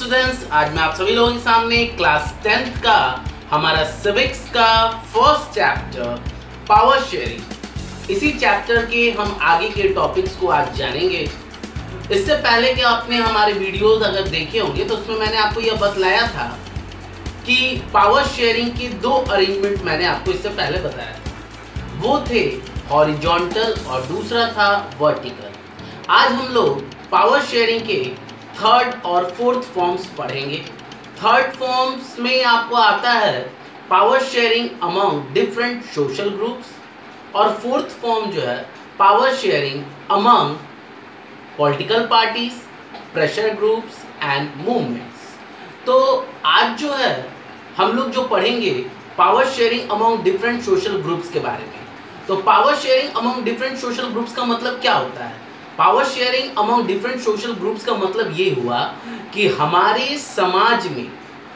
Students, आज मैं आप सभी लोगों के सामने क्लास 10th का हमारा सिविक्स का फर्स्ट चैप्टर पावर शेयरिंग, इसी चैप्टर के हम आगे के टॉपिक्स को आज जानेंगे। इससे पहले कि आपने हमारे वीडियोस अगर देखे होंगे तो उसमें मैंने आपको यह बतलाया था कि पावर शेयरिंग के दो अरेंजमेंट मैंने आपको इससे पहले बताया था, वो थे हॉरिजॉन्टल और दूसरा था वर्टिकल। आज हम लोग पावर शेयरिंग के थर्ड और फोर्थ फॉर्म्स पढ़ेंगे। थर्ड फॉर्म्स में आपको आता है power sharing among different social groups, और फोर्थ फॉर्म जो है power sharing among political parties, pressure groups and movements. तो आज जो है हम लोग जो पढ़ेंगे power sharing among different social groups के बारे में। तो power sharing among different social groups का मतलब क्या होता है? Power sharing among different social groups का मतलब ये हुआ कि हमारे समाज में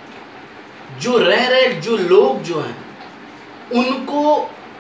जो रह रहे जो लोग जो हैं उनको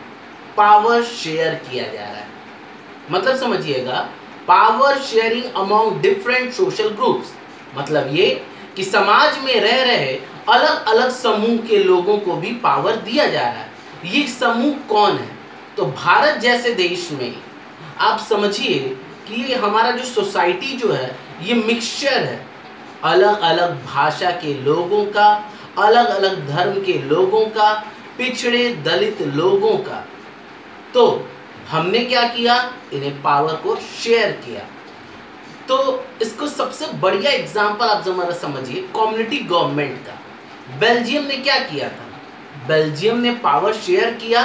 पावर शेयर किया जा रहा है। मतलब समझिएगा, power sharing among different social groups मतलब ये कि समाज में रह रहे अलग अलग समूह के लोगों को भी पावर दिया जा रहा है। ये समूह कौन है? तो भारत जैसे देश में आप समझिए कि ये हमारा जो सोसाइटी जो है ये मिक्सचर है अलग अलग भाषा के लोगों का, अलग अलग धर्म के लोगों का, पिछड़े दलित लोगों का। तो हमने क्या किया? इन्हें पावर को शेयर किया। तो इसको सबसे बढ़िया एग्जांपल आप जरा समझिए कम्युनिटी गवर्नमेंट का। बेल्जियम ने क्या किया था? बेल्जियम ने पावर शेयर किया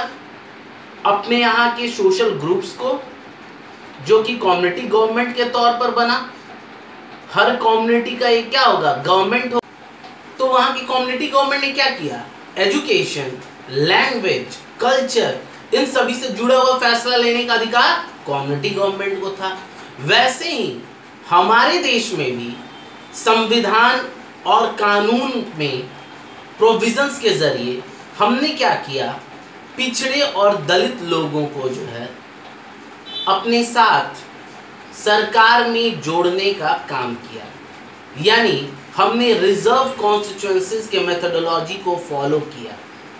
अपने यहाँ के सोशल ग्रुप्स को, जो कि कम्युनिटी गवर्नमेंट के तौर पर बना। हर कम्युनिटी का एक क्या होगा? गवर्नमेंट हो। तो वहाँ की कम्युनिटी गवर्नमेंट ने क्या किया? एजुकेशन, लैंग्वेज, कल्चर, इन सभी से जुड़ा हुआ फैसला लेने का अधिकार कम्युनिटी गवर्नमेंट को था। वैसे ही हमारे देश में भी संविधान और कानून में प्रोविजंस के जरिए हमने क्या किया? पिछड़े और दलित लोगों को जो है अपने साथ सरकार में जोड़ने का काम किया। यानी हमने रिजर्व कॉन्स्टिट्यूएंसीज के मेथोडोलॉजी को फॉलो किया।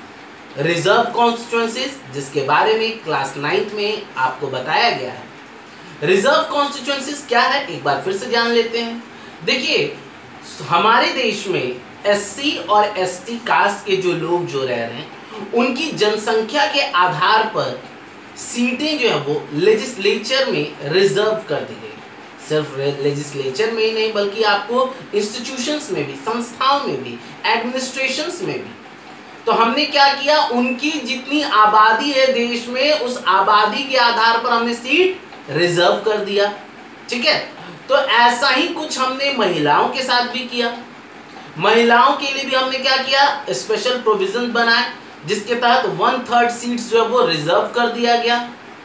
रिजर्व कॉन्स्टिट्यूएंसीज जिसके बारे में क्लास 9th में आपको बताया गया है। रिजर्व कॉन्स्टिट्यूएंसीज क्या है एक बार फिर से जान लेते हैं। देखिए, हमारे देश में SC और ST कास्ट के जो लोग जो रह रहे हैं उनकी जनसंख्या के आधार पर सीटें जो है वो लेजिस्लेचर में रिजर्व कर दी गई। सिर्फ लेजिस्लेचर में ही नहीं बल्कि आपको इंस्टीट्यूशंस में भी, संस्थाओं में भी, एडमिनिस्ट्रेशंस में भी। तो हमने क्या किया? उनकी जितनी आबादी है देश में उस आबादी के आधार पर हमने सीट रिजर्व कर दिया। ठीक है, तो ऐसा ही कुछ हमने महिलाओं के साथ भी किया। महिलाओं के लिए भी हमने क्या किया? स्पेशल प्रोविजन बनाए जिसके तहत 1/3 सीट्स जो है वो रिजर्व कर दिया गया।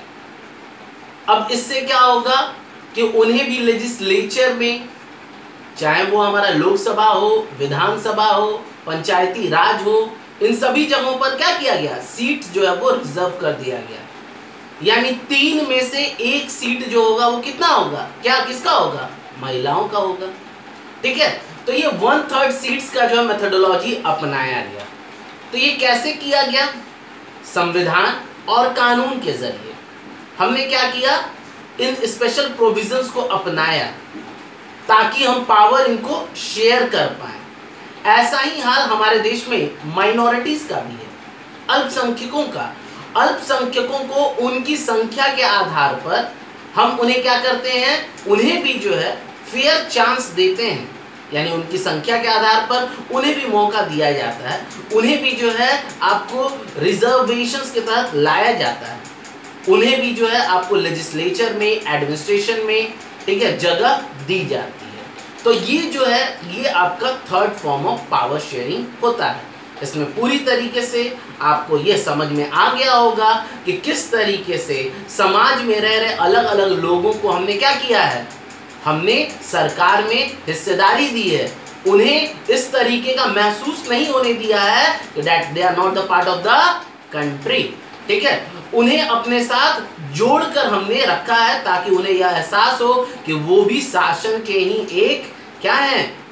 अब इससे क्या होगा कि उन्हें भी लेजिस्लेचर में, चाहे वो हमारा लोकसभा हो, विधानसभा हो, पंचायती राज हो, इन सभी जगहों पर क्या किया गया? सीट जो है वो रिजर्व कर दिया गया। यानी 3 में से 1 सीट जो होगा वो कितना होगा? क्या किसका होगा? महिलाओं का होगा। ठीक है, तो ये 1/3 सीट्स का जो है मेथोडोलॉजी अपनाया गया। तो ये कैसे किया गया? संविधान और कानून के जरिए हमने क्या किया? इन स्पेशल प्रोविजंस को अपनाया ताकि हम पावर इनको शेयर कर पाए। ऐसा ही हाल हमारे देश में माइनॉरिटीज का भी है, अल्पसंख्यकों का। अल्पसंख्यकों को उनकी संख्या के आधार पर हम उन्हें क्या करते हैं? उन्हें भी जो है फेयर चांस देते हैं। यानी उनकी संख्या के आधार पर उन्हें भी मौका दिया जाता है, उन्हें भी जो है आपको रिजर्वेशंस के तहत लाया जाता है, उन्हें भी जो है आपको लेजिस्लेचर में, एडमिनिस्ट्रेशन में, ठीक है, जगह दी जाती है। तो ये जो है ये आपका third form of power sharing होता है। इसमें पूरी तरीके से आपको ये समझ में आ गया होगा कि किस तरीके से समाज में रह रहे अलग अलग लोगों को हमने क्या किया है? हमने सरकार में हिस्सेदारी दी है। उन्हें इस तरीके का महसूस नहीं होने दिया है कि that they are not the part of the country. ठीक है, उन्हें अपने साथ जोड़कर हमने रखा है ताकि उन्हें यह एहसास हो कि वो भी शासन के ही एक क्या है?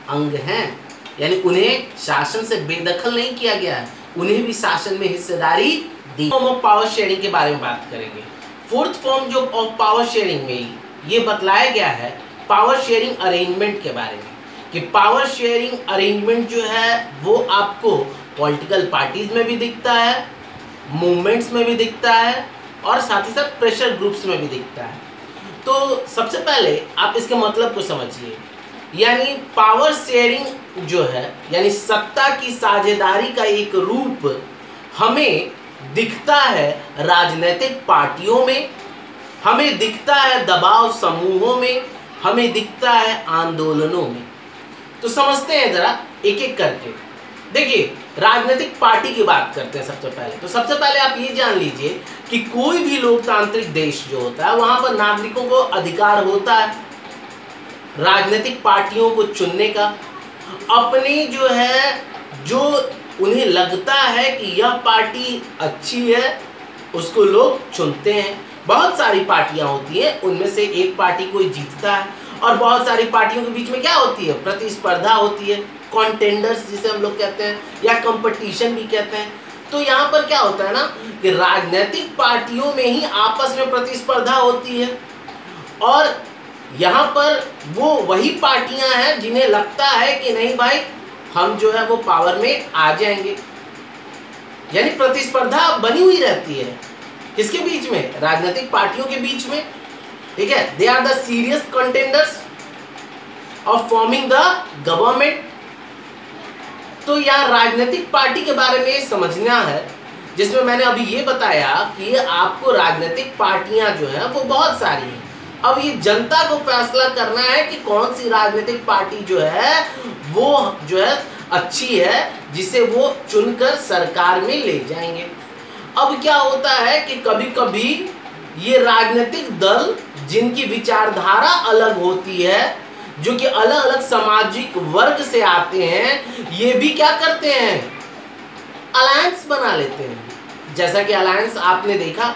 अंग हैं, यानी उन्हें शासन से बेदखल नहीं किया गया है, उन्हें भी शासन में हिस्सेदारी दी। फॉर्म ऑफ पावर शेयरिंग के बारे में बात करेंगे। फोर्थ फॉर्म जो ऑफ पावर शेयरिंग में ये बतलाया गया है पावर शेयरिंग अरेंजमेंट के बारे में, कि पावर शेयरिंग अरेंजमेंट जो है वो आपको पॉलिटिकल पार्टीज में भी दिखता है, मूवमेंट्स में भी दिखता है, और साथ ही साथ प्रेशर ग्रुप्स में भी दिखता है। तो सबसे पहले आप इसके मतलब को समझिए, यानी पावर शेयरिंग जो है यानी सत्ता की साझेदारी का एक रूप हमें दिखता है राजनीतिक पार्टियों में, हमें दिखता है दबाव समूहों में, हमें दिखता है आंदोलनों में। तो समझते हैं जरा एक एक करके। देखिए, राजनीतिक पार्टी की बात करते हैं सबसे पहले। तो सबसे पहले आप ये जान लीजिए कि कोई भी लोकतांत्रिक देश जो होता है वहां पर नागरिकों को अधिकार होता है राजनीतिक पार्टियों को चुनने का। अपनी जो उन्हें लगता है कि यह पार्टी अच्छी है उसको लोग चुनते हैं। बहुत सारी पार्टियां होती हैं, उनमें से एक पार्टी कोई जीतता है, और बहुत सारी पार्टियों के बीच में क्या होती है, प्रतिस्पर्धा होती है, कॉन्टेंडर्स जिसे हम लोग कहते हैं, या कंपटीशन भी कहते हैं। तो यहाँ पर क्या होता है ना कि राजनीतिक पार्टियों में ही आपस में प्रतिस्पर्धा होती है, और यहाँ पर वो वही पार्टियां हैं जिन्हें लगता है कि नहीं भाई हम जो है वो पावर में आ जाएंगे, यानी प्रतिस्पर्धा बनी हुई रहती है किसके बीच में, राजनीतिक पार्टियों के बीच में। ठीक है, they are the serious contenders of forming the government. तो यहाँ राजनीतिक पार्टी के बारे में समझना है, जिसमें मैंने अभी ये बताया कि आपको राजनीतिक पार्टियां जो है वो बहुत सारी हैं। अब ये जनता को फैसला करना है कि कौन सी राजनीतिक पार्टी जो है वो जो है अच्छी है, जिसे वो चुनकर सरकार में ले जाएंगे। अब क्या होता है कि कभी कभी ये राजनीतिक दल जिनकी विचारधारा अलग होती है, जो कि अलग अलग सामाजिक वर्ग से आते हैं, ये भी क्या करते हैं, अलायंस बना लेते हैं। जैसा कि अलायंस आपने देखा,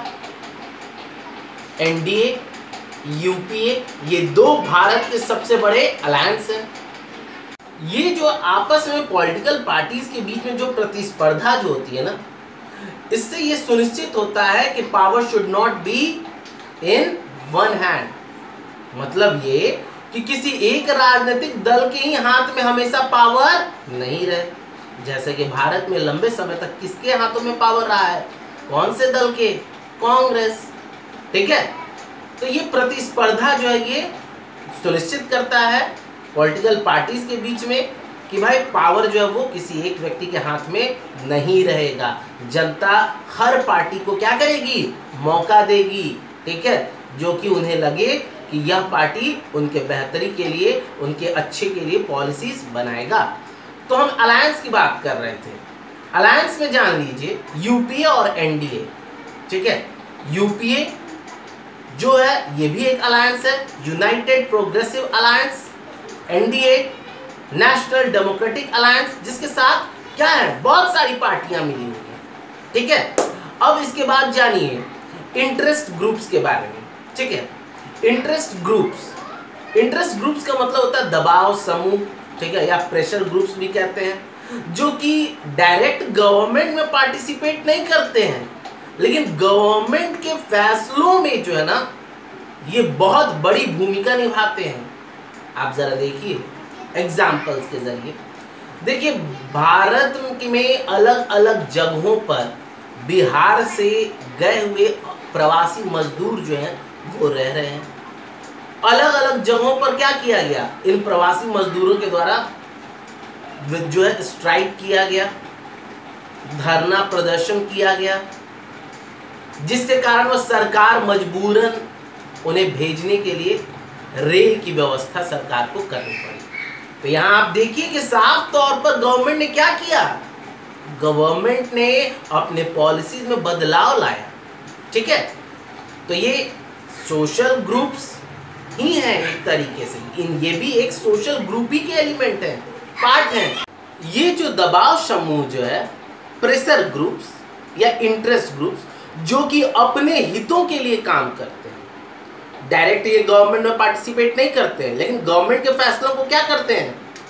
एनडीए, यूपीए, ये दो भारत के सबसे बड़े अलायंस हैं। ये जो आपस में पॉलिटिकल पार्टीज के बीच में जो प्रतिस्पर्धा जो होती है ना, इससे ये सुनिश्चित होता है कि power should not be in one hand. मतलब ये कि किसी एक राजनीतिक दल के ही हाथ में हमेशा पावर नहीं रहे। जैसे कि भारत में लंबे समय तक किसके हाथों में पावर रहा है, कौन से दल के, कांग्रेस। ठीक है, तो ये प्रतिस्पर्धा जो है ये सुनिश्चित करता है पॉलिटिकल पार्टीज के बीच में कि भाई पावर जो है वो किसी एक व्यक्ति के हाथ में नहीं रहेगा। जनता हर पार्टी को क्या करेगी, मौका देगी। ठीक है, जो कि उन्हें लगे कि यह पार्टी उनके बेहतरी के लिए, उनके अच्छे के लिए पॉलिसीज बनाएगा। तो हम अलायंस की बात कर रहे थे। अलायंस में जान लीजिए यूपीए और एनडीए। ठीक है, यूपीए जो है ये भी एक अलायंस है, united progressive alliance. NDA national democratic alliance, जिसके साथ क्या है, बहुत सारी पार्टियां मिली हुई हैं। ठीक है, अब इसके बाद जानिए इंटरेस्ट ग्रुप्स के बारे में। ठीक है, इंटरेस्ट ग्रुप्स का मतलब होता है दबाव समूह। ठीक है, या प्रेशर ग्रुप्स भी कहते हैं, जो कि डायरेक्ट गवर्नमेंट में पार्टिसिपेट नहीं करते हैं, लेकिन गवर्नमेंट के फैसलों में जो है ना ये बहुत बड़ी भूमिका निभाते हैं। आप जरा देखिए एग्जाम्पल्स के जरिए। देखिए, भारत में अलग अलग जगहों पर बिहार से गए हुए प्रवासी मजदूर जो हैं वो रह रहे हैं। अलग अलग जगहों पर क्या किया गया, इन प्रवासी मजदूरों के द्वारा जो है स्ट्राइक किया गया, धरना प्रदर्शन किया गया, जिसके कारण वो सरकार मजबूरन उन्हें भेजने के लिए रेल की व्यवस्था सरकार को करनी पड़ी। तो यहाँ आप देखिए कि साफ तौर पर गवर्नमेंट ने क्या किया, गवर्नमेंट ने अपने पॉलिसीज में बदलाव लाया। ठीक है, तो ये सोशल ग्रुप्स ही हैं एक तरीके से, ये भी एक सोशल ग्रुप ही के एलिमेंट हैं, पार्ट हैं। ये जो दबाव समूह जो है, प्रेशर ग्रुप्स या इंटरेस्ट ग्रुप्स, जो कि अपने हितों के लिए काम करते हैं, डायरेक्ट ये गवर्नमेंट में पार्टिसिपेट नहीं करते हैं, लेकिन गवर्नमेंट के फैसलों को क्या करते हैं,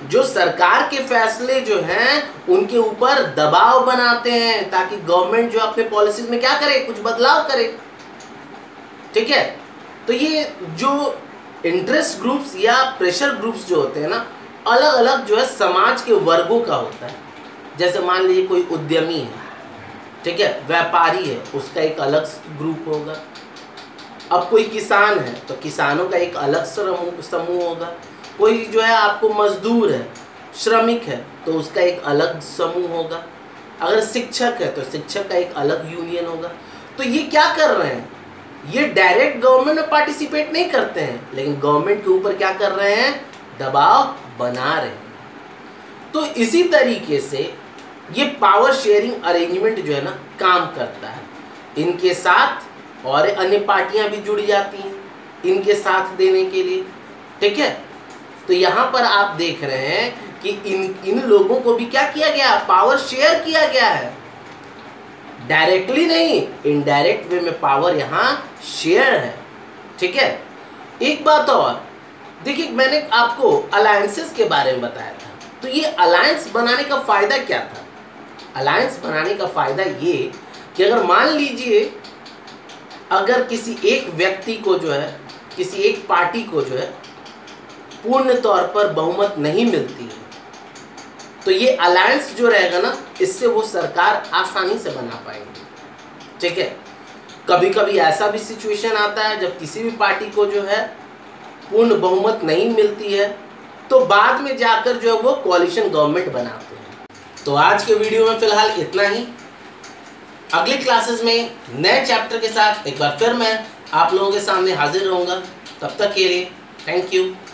जो सरकार के फैसले जो हैं उनके ऊपर दबाव बनाते हैं ताकि गवर्नमेंट जो अपने पॉलिसीज में क्या करे, कुछ बदलाव करे। ठीक है, तो ये जो इंटरेस्ट ग्रुप्स या प्रेशर ग्रुप्स जो होते हैं ना, अलग अलग जो है समाज के वर्गों का होता है। जैसे मान लीजिए कोई उद्यमी है, ठीक है, व्यापारी है, उसका एक अलग ग्रुप होगा। अब कोई किसान है तो किसानों का एक अलग समूह होगा। कोई जो है आपको मजदूर है, श्रमिक है, तो उसका एक अलग समूह होगा। अगर शिक्षक है तो शिक्षक का एक अलग यूनियन होगा। तो ये क्या कर रहे हैं, ये डायरेक्ट गवर्नमेंट में पार्टिसिपेट नहीं करते हैं, लेकिन गवर्नमेंट के ऊपर क्या कर रहे हैं, दबाव बना रहे हैं। तो इसी तरीके से ये पावर शेयरिंग अरेंजमेंट जो है ना काम करता है। इनके साथ और अन्य पार्टियां भी जुड़ जाती हैं इनके साथ देने के लिए। ठीक है, तो यहाँ पर आप देख रहे हैं कि इन लोगों को भी क्या किया गया, पावर शेयर किया गया है। डायरेक्टली नहीं, इनडायरेक्ट वे में पावर यहाँ शेयर है। ठीक है, एक बात और देखिए, मैंने आपको अलायंसेस के बारे में बताया था। तो ये अलायंस बनाने का फायदा क्या था? अलायंस बनाने का फायदा ये कि अगर मान लीजिए अगर किसी एक व्यक्ति को जो है, किसी एक पार्टी को जो है पूर्ण तौर पर बहुमत नहीं मिलती है, तो ये अलायंस जो रहेगा ना, इससे वो सरकार आसानी से बना पाएंगे। ठीक है, कभी कभी ऐसा भी सिचुएशन आता है जब किसी भी पार्टी को जो है पूर्ण बहुमत नहीं मिलती है, तो बाद में जाकर जो है वो कोalition गवर्नमेंट बनाते हैं। तो आज के वीडियो में फिलहाल इतना ही। अगले क्लासेस में नए चैप्टर के साथ एक बार फिर मैं आप लोगों के सामने हाजिर रहूँगा। तब तक के लिए थैंक यू।